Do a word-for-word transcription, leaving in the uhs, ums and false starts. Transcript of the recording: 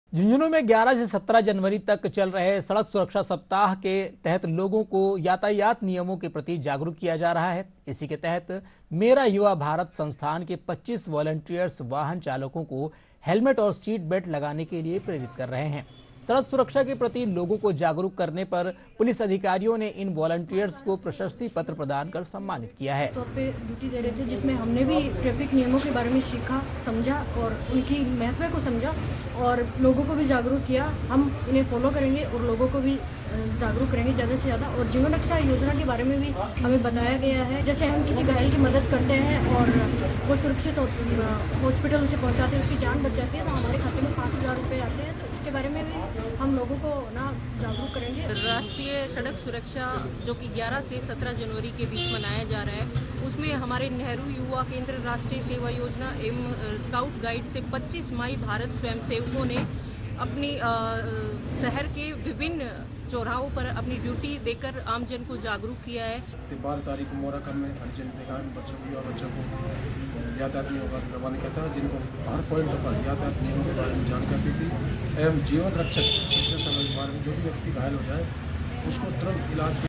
झुंझुनू में ग्यारह से सत्रह जनवरी तक चल रहे सड़क सुरक्षा सप्ताह के तहत लोगों को यातायात नियमों के प्रति जागरूक किया जा रहा है। इसी के तहत मेरा युवा भारत संस्थान के पच्चीस वॉलंटियर्स वाहन चालकों को हेलमेट और सीट बेल्ट लगाने के लिए प्रेरित कर रहे हैं। सड़क सुरक्षा के प्रति लोगों को जागरूक करने पर पुलिस अधिकारियों ने इन वॉलंटियर्स को प्रशस्ति पत्र प्रदान कर सम्मानित किया है। तौर पे ड्यूटी दे रहे थे, जिसमें हमने भी ट्रैफिक नियमों के बारे में सीखा, समझा और उनकी महत्व को समझा और लोगों को भी जागरूक किया। हम इन्हें फॉलो करेंगे और लोगों को भी जागरूक करेंगे ज़्यादा से ज़्यादा। और जीवन रक्षा योजना के बारे में भी हमें बताया गया है, जैसे हम किसी घायल की मदद करते हैं और वो सुरक्षित हॉस्पिटल उसे पहुंचाते हैं, उसकी जान बच जाती है, तो हमारे खाते में पाँच हज़ार रुपये आते हैं। तो इसके बारे में भी हम लोगों को ना जागरूक करेंगे। राष्ट्रीय सड़क सुरक्षा जो कि ग्यारह से सत्रह जनवरी के बीच मनाया जा रहा है, उसमें हमारे नेहरू युवा केंद्र राष्ट्रीय सेवा योजना एवं स्काउट गाइड से पच्चीस माई भारत स्वयंसेवकों ने अपनी शहर के विभिन्न चौराहों पर अपनी ड्यूटी देकर आमजन को जागरूक किया है। बारह तारीख को मोराकम में हरिजन विकास बच्चों को युवा बच्चों को यातायात नियमों का रवाना किया था, जिनको हर पॉइंट पर यातायात नियमों के बारे में जानकारी दी एवं जीवन रक्षक के बारे में जो भी व्यक्ति घायल हो जाए उसको तुरंत इलाज